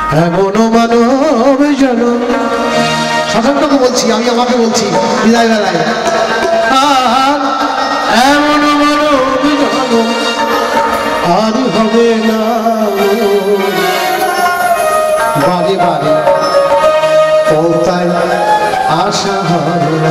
এমন মানব জন শাসনটাকে বলছি আমি আমাকে বলছি বিদায় বেলায় এমন মানব জন আর হবে না বারে বারে কোথায় আশা হবে না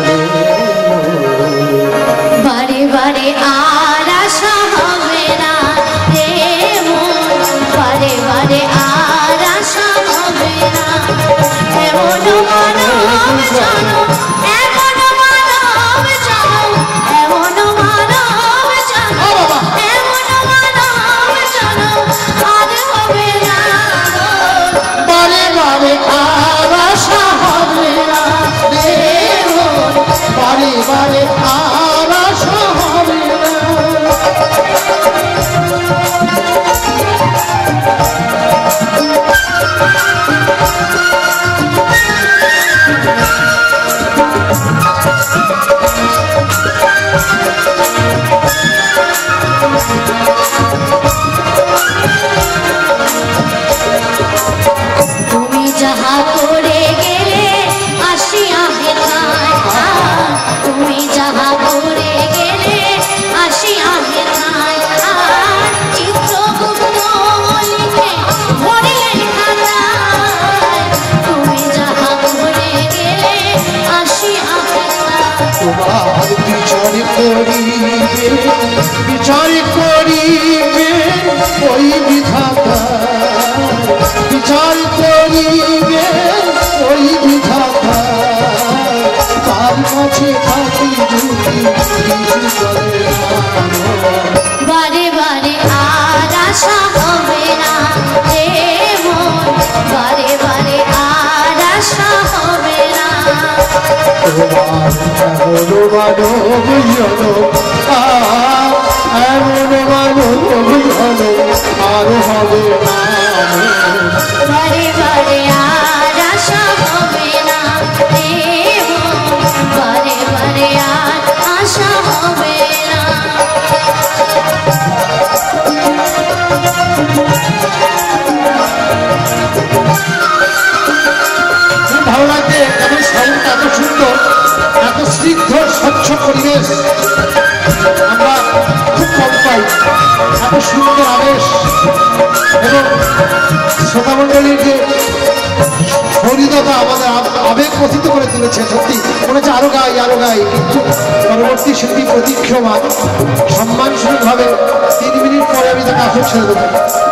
বারে বারে আর আশা হবে না রে মন বারে বারে আর আশা হবে না এমন মানব জানো এমন মানব জানো এমন মানব জানো এমন মানব জানো আর হবে না বারে বারে আর আশা হবে না রে মন বারে বারে আর আশা হবে না তুমি যাহা করে গেলে আসিয়া হেথায় তুমি যাহা করে গেলে আসিয়া হেথায় চিত্রগুপ্ত লিখে ভরিলেন খাতায় তুমি যাহা করে গেলে আসিয়া হেথায় তোমার বিচার করিবে ওই বিধাতা বিচার করিবে ওই বিধাতা তার কাছে থাকি যদি বারে বারে আর আশা হবে না রে মন বারে বারে আর আশা হবে না তোমার এমন মানব জন আর হবে না বারে বারে আর আশা হবে না রে মন বারে বারে আর আশা হবে না ভালো লাগছে এত সাউন্ড এত সুন্দর এত স্নিগ্ধ স্বচ্ছ পরিবেশ আমরা খুব কম পাই এত সুন্দর আবেশ এবং শ্রোতামণ্ডলীর যে হরিদতা আমাদের আবেগ কথিত করে তুলেছে সত্যি মনে হচ্ছে আরো গাই কিন্তু পরবর্তী শিল্পী প্রতীক্ষমান সম্মানসূচকভাবে 3 মিনিট পরে আমি তাকে আসর ছেড়ে দেবো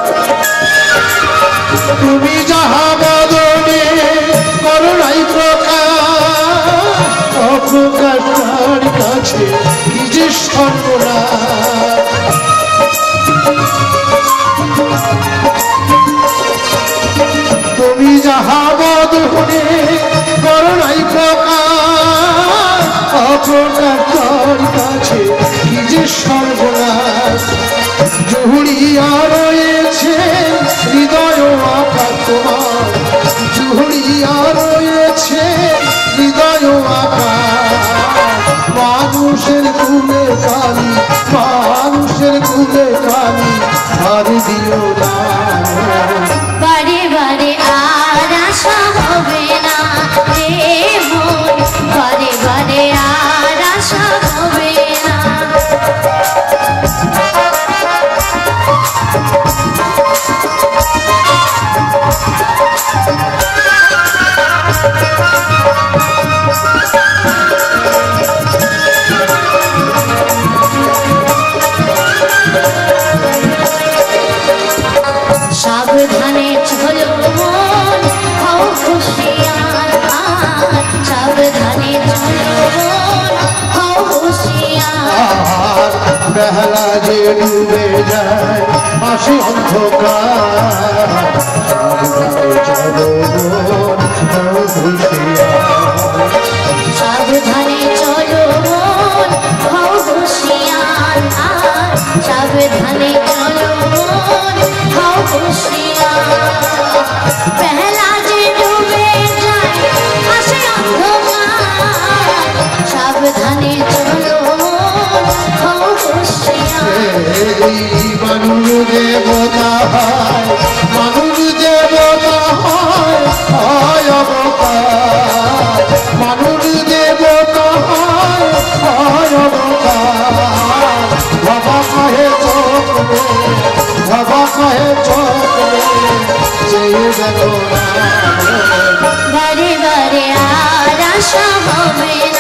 তুমি যাহা বদনে করুণাই প্রকাশ তার কাছে কি যে সর্বনাশ তুমি যাহা বদনে করুণাই প্রকাশ তার কাছে কি যে সর্বনাশ জুড়িয়া রয়েছে হৃদয় আকার তোমার জুড়িয়া রয়েছে হৃদয় আকার মানুষের কুলে কালি আর দিও না বারে বারে আর আশা হবে না রে মন বারে বারে আর আশা হবে না সাবধানে চলো মন হও হুঁশিয়ার সাবধানে চলো মন হও হুঁশিয়ার বেলা যে ডুবে যায় আসি অন্ধকার সাবধানে চলো মন হও হুঁশিয়ার সাবধানে চলো মন হও হুঁশিয়ার বেলা যে ডুবে যায় আসে অন্ধকার সাবধানে চলো মন হও হুঁশিয়ার মানুষ দেবতা আশা হবে